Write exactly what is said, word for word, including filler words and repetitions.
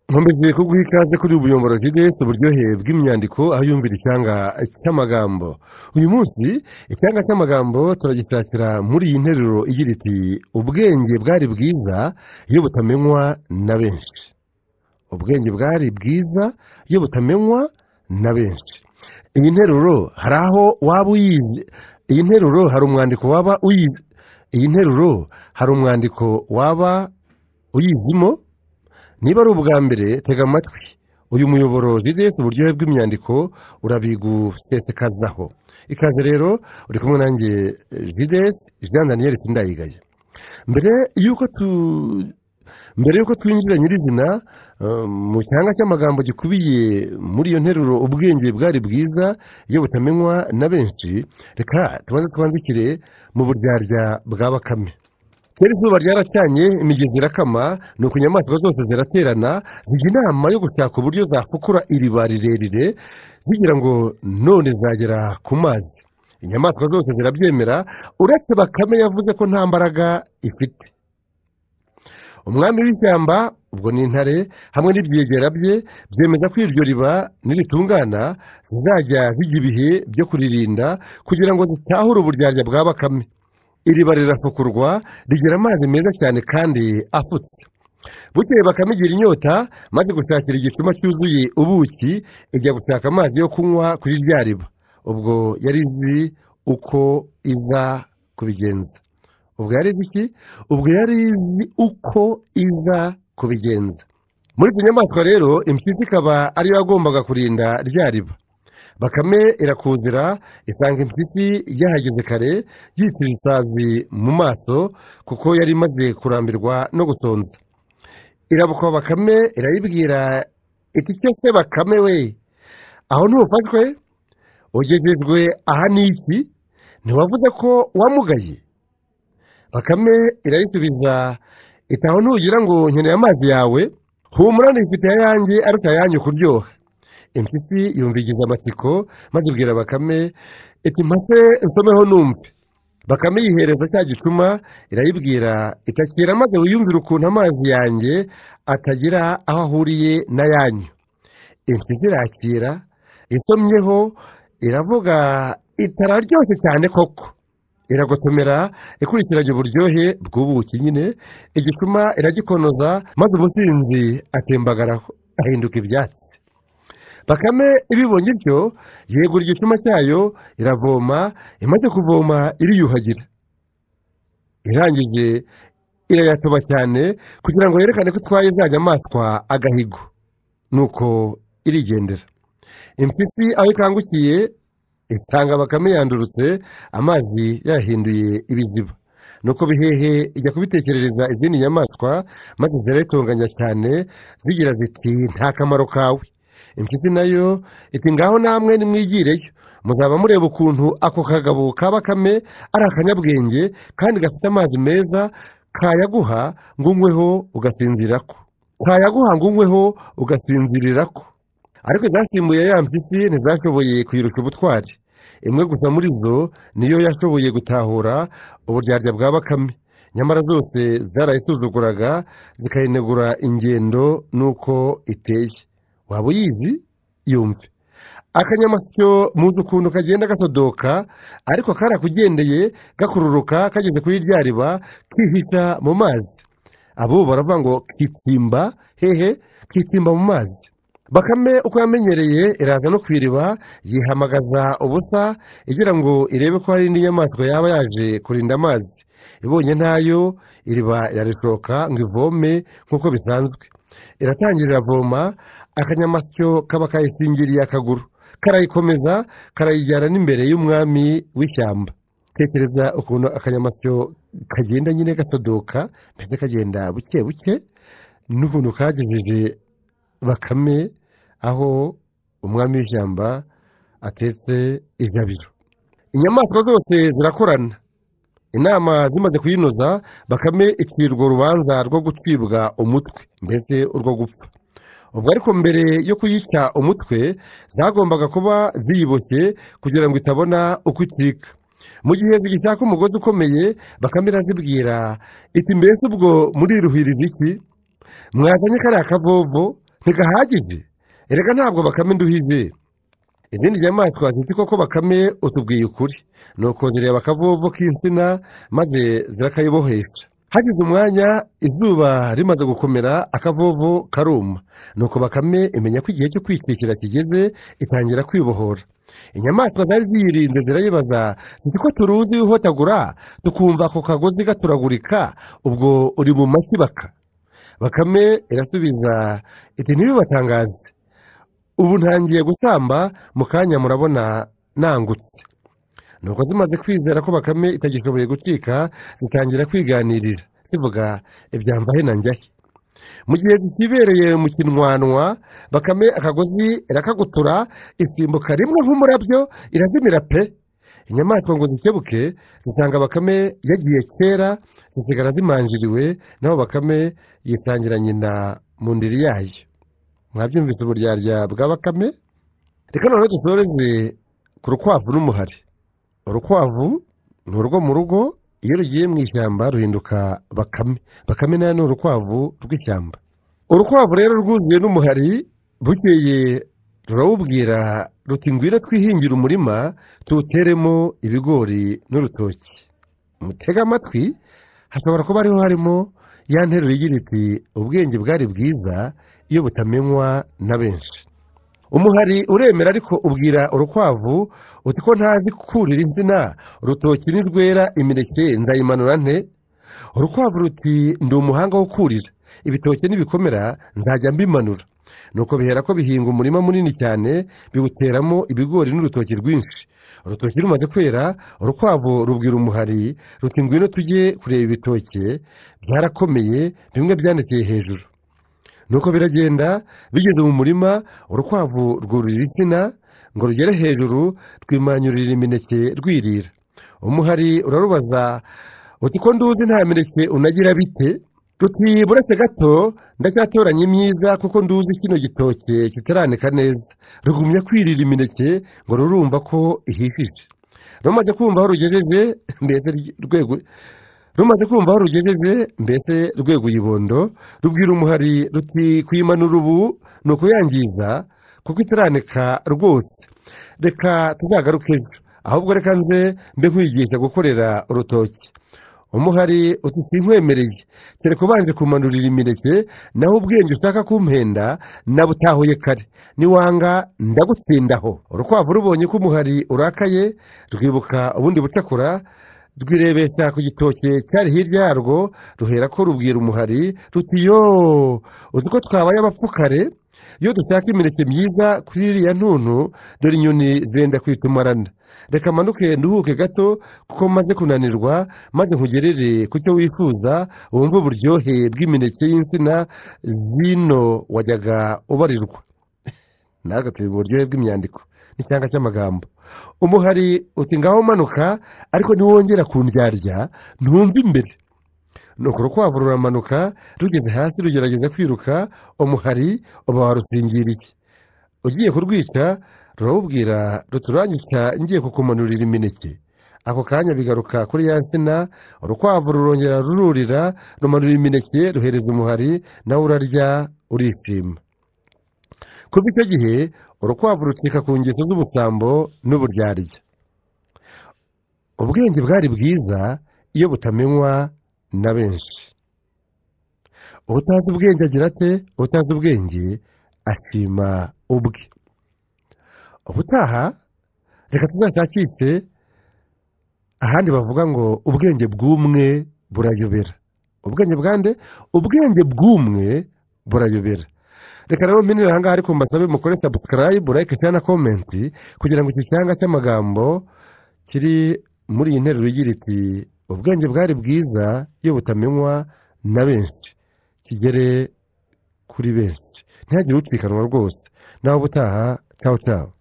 nkomeje kuguha ikaze kuri ubuyoboro jidesi uburyohe bw'imyandiko aho yumvira icyanga cy'amagambo. Uyu munsi icyanga cy'amagambo turagishakira muri iyi nteruro igira iti ubwenge bwari bwiza iyo butamenywa na benshi. Ubwenge bwari bwiza iyo butamenywa na benshi. Iyi nteruro hari aho waba uyizi. Iyi nteruro hari umwandiko waba uyizi. Iyi nteruro hari umwandiko waba uyizimo. Niba ari ubwa mbere tega amatwi uyu muyoboro jidesi uburyohe bw'imyandiko urabigusesekazaho. Ikaze rero uri kumwe nanjye jidesi Jean Daniel Sindayigaya. Mbere yuko tu mbere yuko twinjira nyirizina uh, mu cyanga cy'amagambo gikubiye muri iyo nteruro ubwenge bwari bwiza iyo butamenywa na benshi, reka tubanze twanzikire mu buryarya bwa Bakame. Kera izuba ryaracanye imigezi irakama, nuko inyamaswa zose ziraterana zijya inama yo gushaka uburyo zafukura iriba rirerire zigira ngo none zagera ku mazi. Inyamaswa zose zirabyemera uretse Bakame yavuze ko nta mbaraga ifite. Umwami w'ishyamba ubwo ni intare hamwe n'ibyegera bye byemeza ko iryo riba niritungana zizajya zijya ibihe byo kuririnda kugira ngo zitahure uburyarya bwa Bakame. Iriba rirafukurwa rigira amazi meza cyane kandi afutse. Bukeye Bakame igira inyota maze gushakira igicuma cyuzuye ubuki ijya gushaka amazi yo kunywa kuri rya riba. Ubwo yari izi uko iza kubigenza. Ubwo yari izi iki? Ubwo yari izi uko iza kubigenza. Muri izi nyamaswa rero impyisi ikaba ariyo yagombaga kurinda rya riba. Bakame irakuzira isanga impyisi yahageze kare yitira isazi mu maso kuko yari imaze kurambirwa no gusonza. Irabuka Bakame irayibwira iti cyo se Bakame we, aho ntufashwe ugejejwe aha niki? Ntiwavuze ko wamugaye? Bakame irayisubiza iti aho ntugira ngo nkeneye amazi yawe, humura nifite ayanjye arusha ayanyu kuryoha. Impyisi yumvigiza amatsiko maze ibwira Bakame iti mpase nsomeho numve. Bakame yihereza cya gicuma irayibwira itakira maze wiyumvira ukuntu amazi yanjye atagira aho ahuriye n'ayanyu. Impyisi irakira isomyeho iravuga itararyoshye cyane koko. Iragotomera ikurikiranye uburyohe bw'ubuki nyine, igicuma iragikonoza maze umusinzi atembagaraho ahinduka ibyatsi. Bakame ibibonye ityo yegura igicuma cyayo iravoma, imaze kuvoma iriyuhagira. Irangije irayatoba cyane kugira ngo yerekane ko itwaye za nyamaswa agahigo. Nuko irigendera. Impyisi aho ikangukiye isanga Bakame yandurutse amazi yahinduye ibiziba. Nuko bihehe ijya kubitekerereza izindi nyamaswa maze zirayitonganya cyane zigira ziti nta kamaro kawe. Impyisi nayo iti ngaho namwe nimwigireyo muzaba mureba ukuntu ako kagabo ka Bakame ari akanyabwenge kandi gafite amazi meza kayaguha ngungweho ugasinzirirako. Kayaguha ngungweho ugasinzirirako. Ariko zasimbuye ya mpyisi ntizashoboye kuyirusha ubutwari. Imwe gusa muri zo niyo yashoboye gutahura uburyarya bwa Bakame. Nyamara zose zarayisuzuguraga zikayinegura ingendo nuko iteye. Waba uyizi? Yumve. Akanyamasyo muzi ukuntu kagenda gasodoka ariko karakugendeye gakururuka kageze kuri rya riba kihisha mu mazi. Abo baravuga ngo kitsimba hehe kitsimba mu mazi. Bakame uko yamenyereye iraza no kwiriba yihamagaza ubusa igira ngo irebe ko hari indi nyamaswa yaba yaje kurinda amazi. Ibonye ntayo iriba irarishoka ngo ivome nkuko bisanzwe. Iratangira iravoma, akanyamasyo kaba kayisingiriye akaguru karayikomeza karayijyana n'imbere y'umwami w'ishyamba. Tekereza ukuntu akanyamasyo kagenda nyine gasodoka mbese kagenda buke buke n'ukuntu kagejeje Bakame aho umwami w'ishyamba atetse ijabiro. Inyamaswa zose zirakorana. Inama zimaze kuyinoza Bakame icirwa urubanza rwo gucibwa umutwe mbese urwo gupfa. Ubwo ariko mbere yo kuyica umutwe zagombaga kuba ziyiboshye kugira ngo itabona uko icika. Mu gihe zigishaka umugozi ukomeye Bakame irazibwira iti mbese ubwo muriruhiriza iki? Mwazanye kariya kavovo ntigahagije, erega ntabwo bakame nduhije. Izindi nyamaswa ziti koko bakame utubwiye ukuri, nuko zireba akavovo k'insina maze zirakayibohesha. Hashize umwanya izuba rimaze gukomera akavovo karuma, nuko bakame imenya ko igihe cyo kwicikira kigeze, itangira kwibohora. Inyamaswa zari ziyirinze zirayibaza ziti ko turuzi wihotagura tukumva ako kagozi gaturagurika, ubwo uri mu makibaka? Bakame irasubiza iti ntibibatangaze, ubu ntangiye gusamba, mu kanya murabona nangutse. Nuko zimaze kwizera ko bakame itagishoboye gucika, zitangira kwiganirira zivuga ibyamva he na njyahe. Mu gihe zikibereye mu kinwanwa, bakame akagozi irakagutura, isimbuka rimwe nk'umurabyo irazimira pe. Inyamaswa ngo zikebuke zisanga bakame yagiye kera, zisigara zimanjiriwe, naho bakame yisangira nyina mu ndiri yayo. Mwabyumvise uburyarya bwa bakame? Reka noneho dusoreze ku rukwavu n'umuhari. Urukwavu ni urwo mu rugo, iyo rugiye mu ishyamba ruhinduka bakame. Bakame nayo ni urukwavu rw'ishyamba. Urukwavu rero rwuzuye n'umuhari, bukeye rurawubwira ruti ngwira twihingira umurima tuwuteremo ibigori n'urutoki. Mutega amatwi, hashobora kuba ariho harimo ya nteruro igira iti ubwenge bwari bwiza iyo butamenywa na benshi. Umuhari uremera ariko ubwira urukwavu uti ko ntazi kurira insina, urutoki nirwera imineke nzayimanura nte? Urukwavu ruti ndi umuhanga wo kurira, ibitoki nibikomera nzajya mbimanura. Nuko bihera ko bihinga umurima munini cyane, biwuteramo ibigori n'urutoki rwinshi. Urutoki rumaze kwera, urukwavu rubwira umuhari ruti ngwino tujye kureba ibitoki byarakomeye, bimwe byanekeye hejuru. Nuko biragenda, bigeze mu murima, urukwavu rwurira insina ngo rugere hejuru rwimanyurira imineke rwirira. Umuhari urarubaza uti ko nduzi nta mineke unagira bite? Ruti buretse gato ndacyatoranya imyiza kuko nduzi kino gitoke kitaranika neza. Rugumya kwirira imineke ngo rurumva ko ihishije. Rumaze kumva aho rugejeje mbese rwego rumaze kumva aho rugejeje mbese rwego yibondo, rubwira umuhari ruti kuyimanura ubu ni ukuyangiza kuko itaranika rwose. Reka tuzagaruke ejo, ahubwo reka nze mbe nkwigisha gukorera urutoki. Umuhari uti sinkwemereye, kereka ubanje kumanurira imineke, naho ubwenge ushaka kumpenda nabutahuye kare, niwanga ndagutsindaho. Urukwavu rubonye ko umuhari urakaye, rwibuka ubundi bucakura, rwirebesha ku gitoke cyari hirya yarwo, ruhera ko rubwira umuhari ruti yo uzi ko twabaye abapfukare, iyo dushaka imineke myiza kuri iriya ntuntu dore inyoni zirenda kwitumarana. Reka manuke nduhuke gato kuko maze kunanirwa, maze nkugerere ku cyo wifuza, wumve uburyohe bw'imineke y'insina zino wajyaga ubarirwa. Naga turi uburyohe bw'imyandiko n'icyanga cy'amagambo. Umuhari uti ngaho manuka, ariko niwongera kundyarya ntumve imbere. Nuko urukwavu ruramanuka, rugeze hasi rugerageza kwiruka, umuhari uba warusingiriye. Ugiye kurwica rurawubwira ruturangica ngiye kukumanurira imineke. Ako kanya bigaruka kuri ya nsina, urukwavu rurongera rururira, rumanura imineke ruhereza umuhari, nawe urarya urishima. Kuva icyo gihe urukwavu rucika ku ngeso z'ubusambo n'uburyarya. Ubwenge bwari bwiza iyo butamenywa na benshi. Utazi ubwenge agira ate? Utazi ubwenge ashima ubwe. Ubutaha reka tuzashakishe ahandi bavuga ngo ubwenge bw'umwe burayobera. Ubwenge bwande? Ubwenge bw'umwe burayobera. Reka rero mpinira ahangaha ariko mbasabe mukore subscribe, like, share na comment kugira ngo iki cyanga cy'amagambo kiri muri iyi nteruro igira iti ubwenge bwari bwiza iyo butamenywa na benshi kigere kuri benshi. Ntihagire ucikanwa rwose. Naho ubutaha, ciao ciao.